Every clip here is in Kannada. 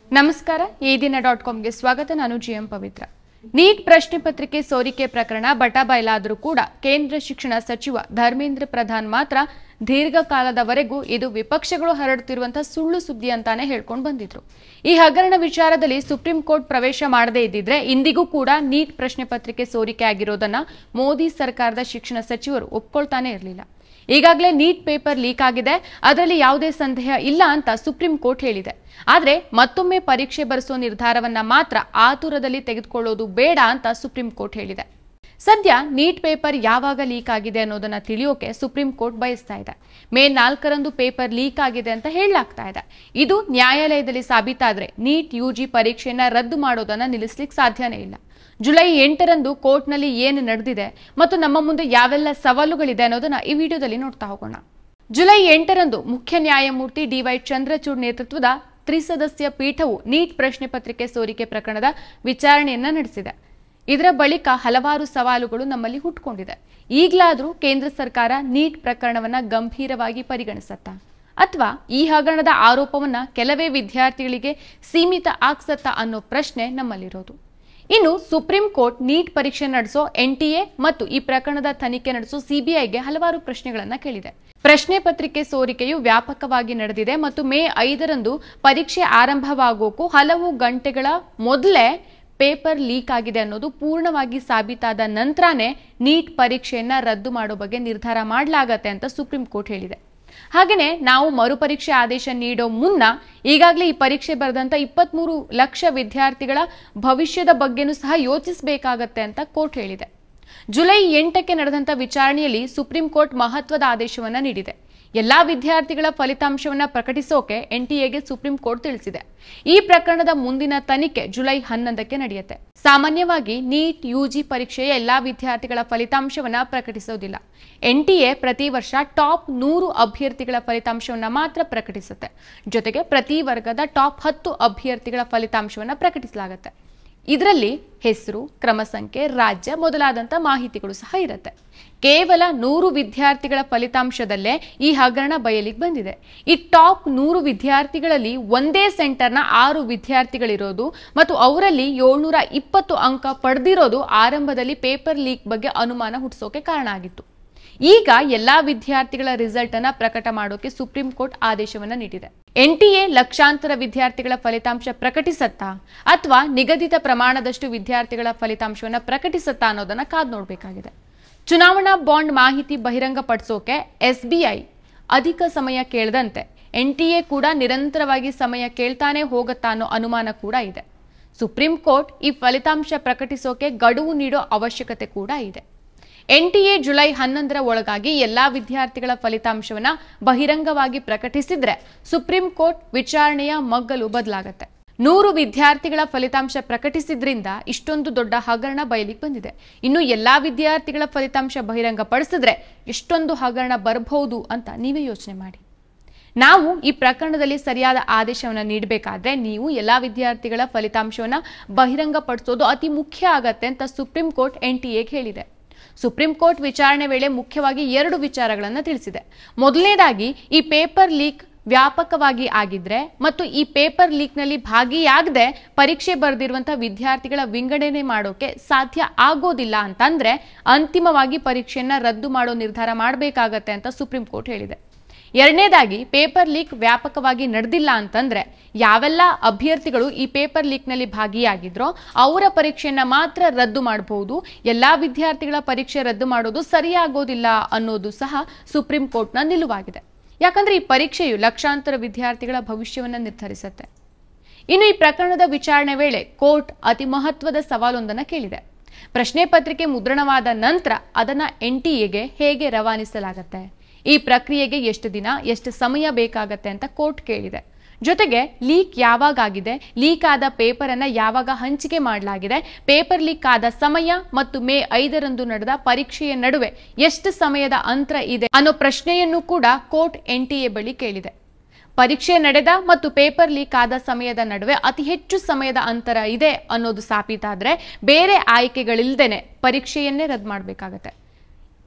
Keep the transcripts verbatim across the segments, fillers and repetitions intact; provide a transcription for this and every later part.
ನಮಸ್ಕಾರ ಈ ದಿನ ಡಾಟ್ ಕಾಮ್ಗೆ ಸ್ವಾಗತ. ನಾನು ಜಿಎಂ ಪವಿತ್ರ. ನೀಟ್ ಪ್ರಶ್ನೆ ಪತ್ರಿಕೆ ಸೋರಿಕೆ ಪ್ರಕರಣ ಬಟಾಬಯಲಾದರೂ ಕೂಡ ಕೇಂದ್ರ ಶಿಕ್ಷಣ ಸಚಿವ ಧರ್ಮೇಂದ್ರ ಪ್ರಧಾನ್ ಮಾತ್ರ ದೀರ್ಘಕಾಲದವರೆಗೂ ಇದು ವಿಪಕ್ಷಗಳು ಹರಡುತ್ತಿರುವಂತಹ ಸುಳ್ಳು ಸುದ್ದಿ ಅಂತಾನೆ ಹೇಳ್ಕೊಂಡು ಬಂದಿದ್ರು. ಈ ಹಗರಣ ವಿಚಾರದಲ್ಲಿ ಸುಪ್ರೀಂ ಕೋರ್ಟ್ ಪ್ರವೇಶ ಮಾಡದೇ ಇದ್ದಿದ್ರೆ ಇಂದಿಗೂ ಕೂಡ ನೀಟ್ ಪ್ರಶ್ನೆ ಪತ್ರಿಕೆ ಸೋರಿಕೆ ಆಗಿರೋದನ್ನ ಮೋದಿ ಸರ್ಕಾರದ ಶಿಕ್ಷಣ ಸಚಿವರು ಒಪ್ಕೊಳ್ತಾನೆ ಇರಲಿಲ್ಲ. ಈಗಾಗಲೇ ನೀಟ್ ಪೇಪರ್ ಲೀಕ್ ಆಗಿದೆ, ಅದರಲ್ಲಿ ಯಾವುದೇ ಸಂದೇಹ ಇಲ್ಲ ಅಂತ ಸುಪ್ರೀಂ ಕೋರ್ಟ್ ಹೇಳಿದೆ. ಆದರೆ ಮತ್ತೊಮ್ಮೆ ಪರೀಕ್ಷೆ ಬರೆಸುವ ನಿರ್ಧಾರವನ್ನ ಮಾತ್ರ ಆತುರದಲ್ಲಿ ತೆಗೆದುಕೊಳ್ಳೋದು ಬೇಡ ಅಂತ ಸುಪ್ರೀಂ ಕೋರ್ಟ್ ಹೇಳಿದೆ. ಸದ್ಯ ನೀಟ್ ಪೇಪರ್ ಯಾವಾಗ ಲೀಕ್ ಆಗಿದೆ ಅನ್ನೋದನ್ನ ತಿಳಿಯೋಕೆ ಸುಪ್ರೀಂ ಕೋರ್ಟ್ ಬಯಸ್ತಾ ಇದೆ. ಮೇ ನಾಲ್ಕರಂದು ಪೇಪರ್ ಲೀಕ್ ಆಗಿದೆ ಅಂತ ಹೇಳಲಾಗ್ತಾ ಇದೆ. ಇದು ನ್ಯಾಯಾಲಯದಲ್ಲಿ ಸಾಬೀತಾದ್ರೆ ನೀಟ್ ಯುಜಿ ಪರೀಕ್ಷೆಯನ್ನ ರದ್ದು ಮಾಡೋದನ್ನ ನಿಲ್ಲಿಸ್ಲಿಕ್ಕೆ ಸಾಧ್ಯನೇ ಇಲ್ಲ. ಜುಲೈ ಎಂಟರಂದು ಕೋರ್ಟ್ನಲ್ಲಿ ಏನು ನಡೆದಿದೆ ಮತ್ತು ನಮ್ಮ ಮುಂದೆ ಯಾವೆಲ್ಲ ಸವಾಲುಗಳಿದೆ ಅನ್ನೋದನ್ನ ಈ ವಿಡಿಯೋದಲ್ಲಿ ನೋಡ್ತಾ ಹೋಗೋಣ. ಜುಲೈ ಎಂಟರಂದು ಮುಖ್ಯ ನ್ಯಾಯಮೂರ್ತಿ ಡಿ ವೈ ಚಂದ್ರಚೂಡ್ ನೇತೃತ್ವದ ತ್ರಿಸದಸ್ಯ ಪೀಠವು ನೀಟ್ ಪ್ರಶ್ನೆ ಪತ್ರಿಕೆ ಸೋರಿಕೆ ಪ್ರಕರಣದ ವಿಚಾರಣೆಯನ್ನ ನಡೆಸಿದೆ. ಇದರ ಬಳಿಕ ಹಲವಾರು ಸವಾಲುಗಳು ನಮ್ಮಲ್ಲಿ ಹುಟ್ಟುಕೊಂಡಿದೆ. ಈಗಲಾದರೂ ಕೇಂದ್ರ ಸರ್ಕಾರ ನೀಟ್ ಪ್ರಕರಣವನ್ನ ಗಂಭೀರವಾಗಿ ಪರಿಗಣಿಸತ್ತಾ ಅಥವಾ ಈ ಹಗರಣದ ಆರೋಪವನ್ನ ಕೆಲವೇ ವಿದ್ಯಾರ್ಥಿಗಳಿಗೆ ಸೀಮಿತ ಆಗ್ಸತ್ತಾ ಅನ್ನೋ ಪ್ರಶ್ನೆ ನಮ್ಮಲ್ಲಿರೋದು. ಇನ್ನು ಸುಪ್ರೀಂ ಕೋರ್ಟ್ ನೀಟ್ ಪರೀಕ್ಷೆ ನಡೆಸೋ ಎನ್ಟಿಎ ಮತ್ತು ಈ ಪ್ರಕರಣದ ತನಿಖೆ ನಡೆಸೋ ಸಿಬಿಐಗೆ ಹಲವಾರು ಪ್ರಶ್ನೆಗಳನ್ನ ಕೇಳಿದೆ. ಪ್ರಶ್ನೆ ಪತ್ರಿಕೆ ಸೋರಿಕೆಯು ವ್ಯಾಪಕವಾಗಿ ನಡೆದಿದೆ ಮತ್ತು ಮೇ ಐದರಂದು ಪರೀಕ್ಷೆ ಆರಂಭವಾಗೋಕು ಹಲವು ಗಂಟೆಗಳ ಮೊದಲೇ ಪೇಪರ್ ಲೀಕ್ ಆಗಿದೆ ಅನ್ನೋದು ಪೂರ್ಣವಾಗಿ ಸಾಬೀತಾದ ನಂತರನೇ ನೀಟ್ ಪರೀಕ್ಷೆಯನ್ನ ರದ್ದು ಮಾಡೋ ಬಗ್ಗೆ ನಿರ್ಧಾರ ಮಾಡಲಾಗತ್ತೆ ಅಂತ ಸುಪ್ರೀಂ ಕೋರ್ಟ್ ಹೇಳಿದೆ. ಹಾಗೇನೆ ನಾವು ಮರುಪರೀಕ್ಷೆ ಆದೇಶ ನೀಡೋ ಮುನ್ನ ಈಗಾಗಲೇ ಈ ಪರೀಕ್ಷೆ ಬರೆದಂತ ಇಪ್ಪತ್ತ್ ಮೂರು ಲಕ್ಷ ವಿದ್ಯಾರ್ಥಿಗಳ ಭವಿಷ್ಯದ ಬಗ್ಗೆನೂ ಸಹ ಯೋಚಿಸಬೇಕಾಗತ್ತೆ ಅಂತ ಕೋರ್ಟ್ ಹೇಳಿದೆ. ಜುಲೈ ಎಂಟಕ್ಕೆ ನಡೆದಂತ ವಿಚಾರಣೆಯಲ್ಲಿ ಸುಪ್ರೀಂ ಕೋರ್ಟ್ ಮಹತ್ವದ ಆದೇಶವನ್ನ ನೀಡಿದೆ. ಎಲ್ಲಾ ವಿದ್ಯಾರ್ಥಿಗಳ ಫಲಿತಾಂಶವನ್ನ ಪ್ರಕಟಿಸೋಕೆ ಎನ್ಟಿಎಗೆ ಸುಪ್ರೀಂ ಕೋರ್ಟ್ ತಿಳಿಸಿದೆ. ಈ ಪ್ರಕರಣದ ಮುಂದಿನ ತನಿಖೆ ಜುಲೈ ಹನ್ನೊಂದಕ್ಕೆ ನಡೆಯುತ್ತೆ. ಸಾಮಾನ್ಯವಾಗಿ ನೀಟ್ ಯುಜಿ ಪರೀಕ್ಷೆಯ ಎಲ್ಲಾ ವಿದ್ಯಾರ್ಥಿಗಳ ಫಲಿತಾಂಶವನ್ನ ಪ್ರಕಟಿಸೋದಿಲ್ಲ. ಎನ್ಟಿಎ ಪ್ರತಿ ವರ್ಷ ಟಾಪ್ ನೂರು ಅಭ್ಯರ್ಥಿಗಳ ಫಲಿತಾಂಶವನ್ನ ಮಾತ್ರ ಪ್ರಕಟಿಸುತ್ತೆ. ಜೊತೆಗೆ ಪ್ರತಿ ವರ್ಗದ ಟಾಪ್ ಹತ್ತು ಅಭ್ಯರ್ಥಿಗಳ ಫಲಿತಾಂಶವನ್ನ ಪ್ರಕಟಿಸಲಾಗುತ್ತೆ. ಇದರಲ್ಲಿ ಹೆಸರು, ಕ್ರಮ ಸಂಖ್ಯೆ, ರಾಜ್ಯ ಮೊದಲಾದಂಥ ಮಾಹಿತಿಗಳು ಸಹ ಇರುತ್ತೆ. ಕೇವಲ ನೂರು ವಿದ್ಯಾರ್ಥಿಗಳ ಫಲಿತಾಂಶದಲ್ಲೇ ಈ ಹಗರಣ ಬಯಲಿಗೆ ಬಂದಿದೆ. ಈ ಟಾಪ್ ನೂರು ವಿದ್ಯಾರ್ಥಿಗಳಲ್ಲಿ ಒಂದೇ ಸೆಂಟರ್ನ ಆರು ವಿದ್ಯಾರ್ಥಿಗಳಿರೋದು ಮತ್ತು ಅವರಲ್ಲಿ ಏಳ್ನೂರ ಇಪ್ಪತ್ತು ಅಂಕ ಪಡೆದಿರೋದು ಆರಂಭದಲ್ಲಿ ಪೇಪರ್ ಲೀಕ್ ಬಗ್ಗೆ ಅನುಮಾನ ಹುಟ್ಟಿಸೋಕೆ ಕಾರಣ ಆಗಿತ್ತು. ಈಗ ಎಲ್ಲಾ ವಿದ್ಯಾರ್ಥಿಗಳ ರಿಸಲ್ಟ್ ಅನ್ನ ಪ್ರಕಟ ಮಾಡೋಕೆ ಸುಪ್ರೀಂ ಕೋರ್ಟ್ ಆದೇಶವನ್ನ ನೀಡಿದೆ. ಎನ್ಟಿಎ ಲಕ್ಷಾಂತರ ವಿದ್ಯಾರ್ಥಿಗಳ ಫಲಿತಾಂಶ ಪ್ರಕಟಿಸತ್ತಾ ಅಥವಾ ನಿಗದಿತ ಪ್ರಮಾಣದಷ್ಟು ವಿದ್ಯಾರ್ಥಿಗಳ ಫಲಿತಾಂಶವನ್ನ ಪ್ರಕಟಿಸತ್ತಾ ಅನ್ನೋದನ್ನ ಕಾದ್ ನೋಡಬೇಕಾಗಿದೆ. ಚುನಾವಣಾ ಬಾಂಡ್ ಮಾಹಿತಿ ಬಹಿರಂಗಪಡಿಸೋಕೆ ಎಸ್ಬಿಐ ಅಧಿಕ ಸಮಯ ಕೇಳದಂತೆ ಎನ್ಟಿಎ ಕೂಡ ನಿರಂತರವಾಗಿ ಸಮಯ ಕೇಳ್ತಾನೆ ಹೋಗುತ್ತಾ ಅನ್ನೋ ಅನುಮಾನ ಕೂಡ ಇದೆ. ಸುಪ್ರೀಂ ಕೋರ್ಟ್ ಈ ಫಲಿತಾಂಶ ಪ್ರಕಟಿಸೋಕೆ ಗಡುವು ನೀಡೋ ಅವಶ್ಯಕತೆ ಕೂಡ ಇದೆ. ಎನ್ಟಿಎ ಜುಲೈ ಹನ್ನೊಂದರ ಒಳಗಾಗಿ ಎಲ್ಲಾ ವಿದ್ಯಾರ್ಥಿಗಳ ಫಲಿತಾಂಶವನ್ನ ಬಹಿರಂಗವಾಗಿ ಪ್ರಕಟಿಸಿದ್ರೆ ಸುಪ್ರೀಂ ಕೋರ್ಟ್ ವಿಚಾರಣೆಯ ಮಗ್ಗಲು ಬದಲಾಗತ್ತೆ. ನೂರು ವಿದ್ಯಾರ್ಥಿಗಳ ಫಲಿತಾಂಶ ಪ್ರಕಟಿಸಿದ್ರಿಂದ ಇಷ್ಟೊಂದು ದೊಡ್ಡ ಹಗರಣ ಬಯಲಿಗೆ ಬಂದಿದೆ. ಇನ್ನು ಎಲ್ಲಾ ವಿದ್ಯಾರ್ಥಿಗಳ ಫಲಿತಾಂಶ ಬಹಿರಂಗ ಪಡಿಸಿದ್ರೆ ಎಷ್ಟೊಂದು ಹಗರಣ ಬರಬಹುದು ಅಂತ ನೀವೇ ಯೋಚನೆ ಮಾಡಿ. ನಾವು ಈ ಪ್ರಕರಣದಲ್ಲಿ ಸರಿಯಾದ ಆದೇಶವನ್ನ ನೀಡಬೇಕಾದ್ರೆ ನೀವು ಎಲ್ಲಾ ವಿದ್ಯಾರ್ಥಿಗಳ ಫಲಿತಾಂಶವನ್ನ ಬಹಿರಂಗ ಪಡಿಸೋದು ಅತಿ ಮುಖ್ಯ ಆಗತ್ತೆ ಅಂತ ಸುಪ್ರೀಂ ಕೋರ್ಟ್ ಎನ್ಟಿಎಗೆ ಹೇಳಿದೆ. ಸುಪ್ರೀಂ ಕೋರ್ಟ್ ವಿಚಾರಣೆ ವೇಳೆ ಮುಖ್ಯವಾಗಿ ಎರಡು ವಿಚಾರಗಳನ್ನು ತಿಳಿಸಿದೆ. ಮೊದಲನೇದಾಗಿ ಈ ಪೇಪರ್ ಲೀಕ್ ವ್ಯಾಪಕವಾಗಿ ಆಗಿದ್ರೆ ಮತ್ತು ಈ ಪೇಪರ್ ಲೀಕ್ನಲ್ಲಿ ಭಾಗಿಯಾಗದೆ ಪರೀಕ್ಷೆ ಬರೆದಿರುವಂತಹ ವಿದ್ಯಾರ್ಥಿಗಳ ವಿಂಗಡಣೆ ಮಾಡೋಕೆ ಸಾಧ್ಯ ಆಗೋದಿಲ್ಲ ಅಂತಂದ್ರೆ ಅಂತಿಮವಾಗಿ ಪರೀಕ್ಷೆಯನ್ನ ರದ್ದು ಮಾಡೋ ನಿರ್ಧಾರ ಮಾಡಬೇಕಾಗತ್ತೆ ಅಂತ ಸುಪ್ರೀಂ ಕೋರ್ಟ್ ಹೇಳಿದೆ. ಎರಡನೇದಾಗಿ ಪೇಪರ್ ಲೀಕ್ ವ್ಯಾಪಕವಾಗಿ ನಡೆದಿಲ್ಲ ಅಂತಂದ್ರೆ ಯಾವೆಲ್ಲ ಅಭ್ಯರ್ಥಿಗಳು ಈ ಪೇಪರ್ ಲೀಕ್ನಲ್ಲಿ ಭಾಗಿಯಾಗಿದ್ರೋ ಅವರ ಪರೀಕ್ಷೆಯನ್ನ ಮಾತ್ರ ರದ್ದು ಮಾಡಬಹುದು. ಎಲ್ಲಾ ವಿದ್ಯಾರ್ಥಿಗಳ ಪರೀಕ್ಷೆ ರದ್ದು ಮಾಡೋದು ಸರಿಯಾಗೋದಿಲ್ಲ ಅನ್ನೋದು ಸಹ ಸುಪ್ರೀಂ ಕೋರ್ಟ್ನ ನಿಲುವಾಗಿದೆ. ಯಾಕಂದ್ರೆ ಈ ಪರೀಕ್ಷೆಯು ಲಕ್ಷಾಂತರ ವಿದ್ಯಾರ್ಥಿಗಳ ಭವಿಷ್ಯವನ್ನ ನಿರ್ಧರಿಸುತ್ತೆ. ಇನ್ನು ಈ ಪ್ರಕರಣದ ವಿಚಾರಣೆ ವೇಳೆ ಕೋರ್ಟ್ ಅತಿ ಮಹತ್ವದ ಸವಾಲೊಂದನ್ನು ಕೇಳಿದೆ. ಪ್ರಶ್ನೆ ಪತ್ರಿಕೆ ಮುದ್ರಣವಾದ ನಂತರ ಅದನ್ನ ಎನ್ಟಿಎಗೆ ಹೇಗೆ ರವಾನಿಸಲಾಗತ್ತೆ, ಈ ಪ್ರಕ್ರಿಯೆಗೆ ಎಷ್ಟು ದಿನ ಎಷ್ಟು ಸಮಯ ಬೇಕಾಗತ್ತೆ ಅಂತ ಕೋರ್ಟ್ ಕೇಳಿದೆ. ಜೊತೆಗೆ ಲೀಕ್ ಯಾವಾಗ ಆಗಿದೆ, ಲೀಕ್ ಆದ ಪೇಪರ್ ಅನ್ನ ಯಾವಾಗ ಹಂಚಿಕೆ ಮಾಡಲಾಗಿದೆ, ಪೇಪರ್ ಲೀಕ್ ಆದ ಸಮಯ ಮತ್ತು ಮೇ ಐದರಂದು ನಡೆದ ಪರೀಕ್ಷೆಯ ನಡುವೆ ಎಷ್ಟು ಸಮಯದ ಅಂತರ ಇದೆ ಅನ್ನೋ ಪ್ರಶ್ನೆಯನ್ನು ಕೂಡ ಕೋರ್ಟ್ ಎನ್ಟಿಎ ಬಳಿ ಕೇಳಿದೆ. ಪರೀಕ್ಷೆ ನಡೆದ ಮತ್ತು ಪೇಪರ್ ಲೀಕ್ ಆದ ಸಮಯದ ನಡುವೆ ಅತಿ ಹೆಚ್ಚು ಸಮಯದ ಅಂತರ ಇದೆ ಅನ್ನೋದು ಸಾಬೀತಾದ್ರೆ ಬೇರೆ ಆಯ್ಕೆಗಳಿಲ್ದೇನೆ ಪರೀಕ್ಷೆಯನ್ನೇ ರದ್ದು ಮಾಡಬೇಕಾಗತ್ತೆ.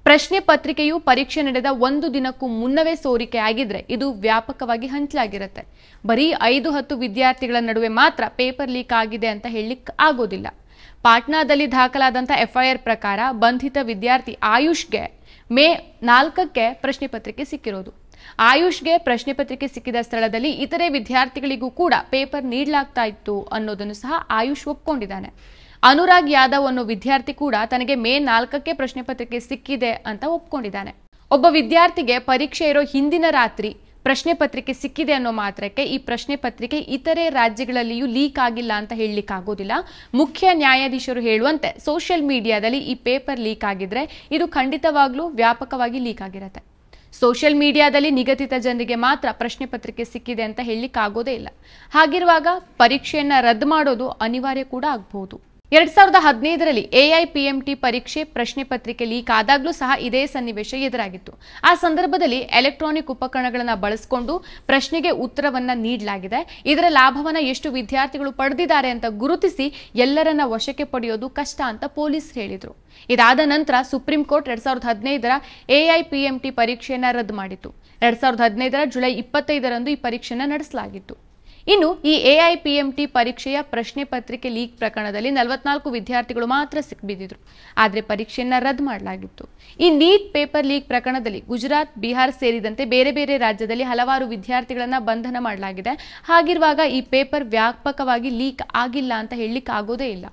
ಪ್ರಶ್ನೆ ಪತ್ರಿಕೆಯು ಪರೀಕ್ಷೆ ನಡೆದ ಒಂದು ದಿನಕ್ಕೂ ಮುನ್ನವೇ ಸೋರಿಕೆ ಆಗಿದ್ರೆ ಇದು ವ್ಯಾಪಕವಾಗಿ ಹಂಚಲಾಗಿರುತ್ತೆ. ಬರೀ ಐದು ಹತ್ತು ವಿದ್ಯಾರ್ಥಿಗಳ ನಡುವೆ ಮಾತ್ರ ಪೇಪರ್ ಲೀಕ್ ಆಗಿದೆ ಅಂತ ಹೇಳಲಿಕ್ಕೆ ಆಗೋದಿಲ್ಲ. ಪಾಟ್ನಾದಲ್ಲಿ ದಾಖಲಾದಂಥ ಎಫ್ಐಆರ್ ಪ್ರಕಾರ ಬಂಧಿತ ವಿದ್ಯಾರ್ಥಿ ಆಯುಷ್ಗೆ ಮೇ ನಾಲ್ಕಕ್ಕೆ ಪ್ರಶ್ನೆ ಪತ್ರಿಕೆ ಸಿಕ್ಕಿರೋದು. ಆಯುಷ್ಗೆ ಪ್ರಶ್ನೆ ಪತ್ರಿಕೆ ಸಿಕ್ಕಿದ ಸ್ಥಳದಲ್ಲಿ ಇತರೆ ವಿದ್ಯಾರ್ಥಿಗಳಿಗೂ ಕೂಡ ಪೇಪರ್ ನೀಡಲಾಗ್ತಾ ಇತ್ತು ಅನ್ನೋದನ್ನು ಸಹ ಆಯುಷ್ ಒಪ್ಕೊಂಡಿದ್ದಾನೆ. ಅನುರಾಗ್ ಯಾದವ್ ಅನ್ನೋ ವಿದ್ಯಾರ್ಥಿ ಕೂಡ ತನಗೆ ಮೇ ನಾಲ್ಕಕ್ಕೆ ಪ್ರಶ್ನೆ ಪತ್ರಿಕೆ ಸಿಕ್ಕಿದೆ ಅಂತ ಒಪ್ಕೊಂಡಿದ್ದಾನೆ. ಒಬ್ಬ ವಿದ್ಯಾರ್ಥಿಗೆ ಪರೀಕ್ಷೆ ಇರೋ ಹಿಂದಿನ ರಾತ್ರಿ ಪ್ರಶ್ನೆ ಪತ್ರಿಕೆ ಸಿಕ್ಕಿದೆ ಅನ್ನೋ ಮಾತ್ರಕ್ಕೆ ಈ ಪ್ರಶ್ನೆ ಪತ್ರಿಕೆ ಇತರೆ ರಾಜ್ಯಗಳಲ್ಲಿಯೂ ಲೀಕ್ ಆಗಿಲ್ಲ ಅಂತ ಹೇಳಲಿಕ್ಕೆ ಆಗೋದಿಲ್ಲ. ಮುಖ್ಯ ನ್ಯಾಯಾಧೀಶರು ಹೇಳುವಂತೆ ಸೋಷಿಯಲ್ ಮೀಡಿಯಾದಲ್ಲಿ ಈ ಪೇಪರ್ ಲೀಕ್ ಆಗಿದ್ರೆ ಇದು ಖಂಡಿತವಾಗ್ಲೂ ವ್ಯಾಪಕವಾಗಿ ಲೀಕ್ ಆಗಿರುತ್ತೆ. ಸೋಷಿಯಲ್ ಮೀಡಿಯಾದಲ್ಲಿ ನಿಗದಿತ ಜನರಿಗೆ ಮಾತ್ರ ಪ್ರಶ್ನೆ ಪತ್ರಿಕೆ ಸಿಕ್ಕಿದೆ ಅಂತ ಹೇಳಲಿಕ್ಕೆ ಆಗೋದೇ ಇಲ್ಲ. ಹಾಗಿರುವಾಗ ಪರೀಕ್ಷೆಯನ್ನ ರದ್ದು ಮಾಡೋದು ಅನಿವಾರ್ಯ ಕೂಡ ಆಗಬಹುದು. ಎರಡ್ ಸಾವಿರದ ಹದಿನೈದರಲ್ಲಿ ಎಐಪಿಎಂಟಿ ಪರೀಕ್ಷೆ ಪ್ರಶ್ನೆ ಪತ್ರಿಕೆ ಲೀಕ್ ಆದಾಗ್ಲೂ ಸಹ ಇದೇ ಸನ್ನಿವೇಶ ಎದುರಾಗಿತ್ತು. ಆ ಸಂದರ್ಭದಲ್ಲಿ ಎಲೆಕ್ಟ್ರಾನಿಕ್ ಉಪಕರಣಗಳನ್ನು ಬಳಸಿಕೊಂಡು ಪ್ರಶ್ನೆಗೆ ಉತ್ತರವನ್ನ ನೀಡಲಾಗಿದೆ. ಇದರ ಲಾಭವನ್ನ ಎಷ್ಟು ವಿದ್ಯಾರ್ಥಿಗಳು ಪಡೆದಿದ್ದಾರೆ ಅಂತ ಗುರುತಿಸಿ ಎಲ್ಲರನ್ನ ವಶಕ್ಕೆ ಪಡೆಯೋದು ಕಷ್ಟ ಅಂತ ಪೊಲೀಸ್ ಹೇಳಿದ್ರು. ಇದಾದ ನಂತರ ಸುಪ್ರೀಂ ಕೋರ್ಟ್ ಎರಡ್ ಸಾವಿರದ ಹದಿನೈದರ ಎಐಪಿಎಂಟಿ ಪರೀಕ್ಷೆಯನ್ನ ರದ್ದು ಮಾಡಿತ್ತು. ಎರಡ್ ಸಾವಿರದ ಹದಿನೈದರ ಜುಲೈ ಇಪ್ಪತ್ತೈದರಂದು ಈ ಪರೀಕ್ಷೆಯನ್ನ ನಡೆಸಲಾಗಿತ್ತು. ಇನ್ನು ಈ ಎಐಪಿಎಂಟಿ ಪರೀಕ್ಷೆಯ ಪ್ರಶ್ನೆ ಪತ್ರಿಕೆ ಲೀಕ್ ಪ್ರಕರಣದಲ್ಲಿ ನಲವತ್ನಾಲ್ಕು ವಿದ್ಯಾರ್ಥಿಗಳು ಮಾತ್ರ ಸಿಕ್ಬಿದ್ದಿದ್ರು. ಆದರೆ ಪರೀಕ್ಷೆಯನ್ನ ರದ್ದು ಮಾಡಲಾಗಿತ್ತು. ಈ ನೀಟ್ ಪೇಪರ್ ಲೀಕ್ ಪ್ರಕರಣದಲ್ಲಿ ಗುಜರಾತ್, ಬಿಹಾರ್ ಸೇರಿದಂತೆ ಬೇರೆ ಬೇರೆ ರಾಜ್ಯದಲ್ಲಿ ಹಲವಾರು ವಿದ್ಯಾರ್ಥಿಗಳನ್ನ ಬಂಧನ ಮಾಡಲಾಗಿದೆ. ಹಾಗಿರುವಾಗ ಈ ಪೇಪರ್ ವ್ಯಾಪಕವಾಗಿ ಲೀಕ್ ಆಗಿಲ್ಲ ಅಂತ ಹೇಳಲಿಕ್ಕೆ ಆಗೋದೇ ಇಲ್ಲ.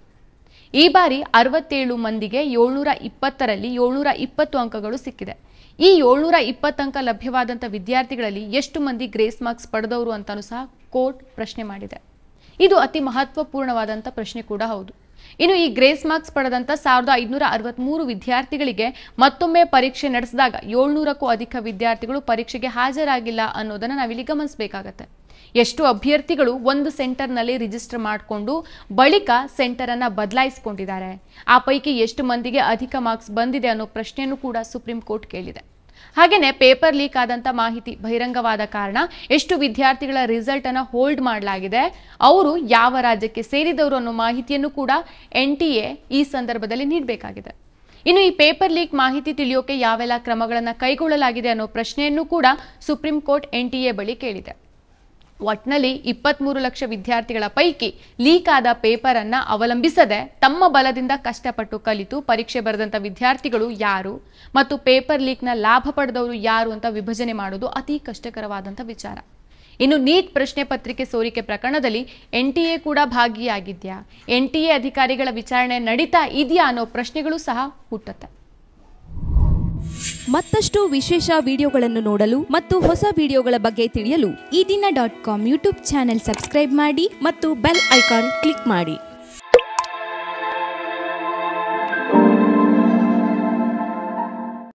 ಈ ಬಾರಿ ಅರವತ್ತೇಳು ಮಂದಿಗೆ ಏಳ್ನೂರ ಇಪ್ಪತ್ತರಲ್ಲಿ ಏಳ್ನೂರ ಇಪ್ಪತ್ತು ಅಂಕಗಳು ಸಿಕ್ಕಿದೆ. ಈ ಏಳ್ನೂರ ಇಪ್ಪತ್ತು ಅಂಕ ಲಭ್ಯವಾದಂಥ ವಿದ್ಯಾರ್ಥಿಗಳಲ್ಲಿ ಎಷ್ಟು ಮಂದಿ ಗ್ರೇಸ್ ಮಾರ್ಕ್ಸ್ ಪಡೆದವರು ಅಂತಾನೂ ಸಹ ಕೋರ್ಟ್ ಪ್ರಶ್ನೆ ಮಾಡಿದೆ. ಇದು ಅತಿ ಮಹತ್ವಪೂರ್ಣವಾದಂಥ ಪ್ರಶ್ನೆ ಕೂಡ ಹೌದು. ಇನ್ನು ಈ ಗ್ರೇಸ್ ಮಾರ್ಕ್ಸ್ ಪಡೆದಂಥ ಸಾವಿರದ ಐದುನೂರ ಅರವತ್ಮೂರು ವಿದ್ಯಾರ್ಥಿಗಳಿಗೆ ಮತ್ತೊಮ್ಮೆ ಪರೀಕ್ಷೆ ನಡೆಸಿದಾಗ ಏಳ್ನೂರಕ್ಕೂ ಅಧಿಕ ವಿದ್ಯಾರ್ಥಿಗಳು ಪರೀಕ್ಷೆಗೆ ಹಾಜರಾಗಿಲ್ಲ ಅನ್ನೋದನ್ನು ನಾವಿಲ್ಲಿ ಗಮನಿಸಬೇಕಾಗತ್ತೆ. ಎಷ್ಟು ಅಭ್ಯರ್ಥಿಗಳು ಒಂದು ಸೆಂಟರ್ನಲ್ಲಿ ರಿಜಿಸ್ಟರ್ ಮಾಡಿಕೊಂಡು ಬಳಿಕ ಸೆಂಟರನ್ನು ಬದಲಾಯಿಸಿಕೊಂಡಿದ್ದಾರೆ, ಆ ಪೈಕಿ ಎಷ್ಟು ಮಂದಿಗೆ ಅಧಿಕ ಮಾರ್ಕ್ಸ್ ಬಂದಿದೆ ಅನ್ನೋ ಪ್ರಶ್ನೆಯನ್ನು ಕೂಡ ಸುಪ್ರೀಂ ಕೋರ್ಟ್ ಕೇಳಿದೆ. ಹಾಗೇನೆ ಪೇಪರ್ ಲೀಕ್ ಆದಂಥ ಮಾಹಿತಿ ಬಹಿರಂಗವಾದ ಕಾರಣ ಎಷ್ಟು ವಿದ್ಯಾರ್ಥಿಗಳ ರಿಸಲ್ಟ್ ಅನ್ನು ಹೋಲ್ಡ್ ಮಾಡಲಾಗಿದೆ, ಅವರು ಯಾವ ರಾಜ್ಯಕ್ಕೆ ಸೇರಿದವರು ಅನ್ನೋ ಮಾಹಿತಿಯನ್ನು ಕೂಡ ಎನ್ ಟಿ ಎ ಈ ಸಂದರ್ಭದಲ್ಲಿ ನೀಡಬೇಕಾಗಿದೆ. ಇನ್ನು ಈ ಪೇಪರ್ ಲೀಕ್ ಮಾಹಿತಿ ತಿಳಿಯೋಕೆ ಯಾವೆಲ್ಲ ಕ್ರಮಗಳನ್ನು ಕೈಗೊಳ್ಳಲಾಗಿದೆ ಅನ್ನೋ ಪ್ರಶ್ನೆಯನ್ನು ಕೂಡ supreme court N T A ಬಳಿ ಕೇಳಿದೆ. ಒಟ್ನಲ್ಲಿ ಇಪ್ಪತ್ಮೂರು ಲಕ್ಷ ವಿದ್ಯಾರ್ಥಿಗಳ ಪೈಕಿ ಲೀಕ್ ಆದ ಪೇಪರ್ ಅನ್ನ ಅವಲಂಬಿಸದೆ ತಮ್ಮ ಬಲದಿಂದ ಕಷ್ಟಪಟ್ಟು ಕಲಿತು ಪರೀಕ್ಷೆ ಬರೆದಂತ ವಿದ್ಯಾರ್ಥಿಗಳು ಯಾರು ಮತ್ತು ಪೇಪರ್ ಲೀಕ್ ನ ಲಾಭ ಪಡೆದವರು ಯಾರು ಅಂತ ವಿಭಜನೆ ಮಾಡೋದು ಅತಿ ಕಷ್ಟಕರವಾದಂತ ವಿಚಾರ. ಇನ್ನು ನೀಟ್ ಪ್ರಶ್ನೆ ಪತ್ರಿಕೆ ಸೋರಿಕೆ ಪ್ರಕರಣದಲ್ಲಿ ಎನ್ ಟಿ ಎ ಕೂಡ ಭಾಗಿಯಾಗಿದ್ಯಾ, ಎನ್ ಟಿ ಎ ಅಧಿಕಾರಿಗಳ ವಿಚಾರಣೆ ನಡೀತಾ ಇದೆಯಾ ಅನ್ನೋ ಪ್ರಶ್ನೆಗಳು ಸಹ ಹುಟ್ಟುತ್ತೆ. ಮತ್ತಷ್ಟು ವಿಶೇಷ ವಿಡಿಯೋಗಳನ್ನು ನೋಡಲು ಮತ್ತು ಹೊಸ ವಿಡಿಯೋಗಳ ಬಗ್ಗೆ ತಿಳಿಯಲು Ee Dina dot com YouTube channel subscribe ಮಾಡಿ ಮತ್ತು ಬೆಲ್ ಐಕಾನ್ ಕ್ಲಿಕ್ ಮಾಡಿ.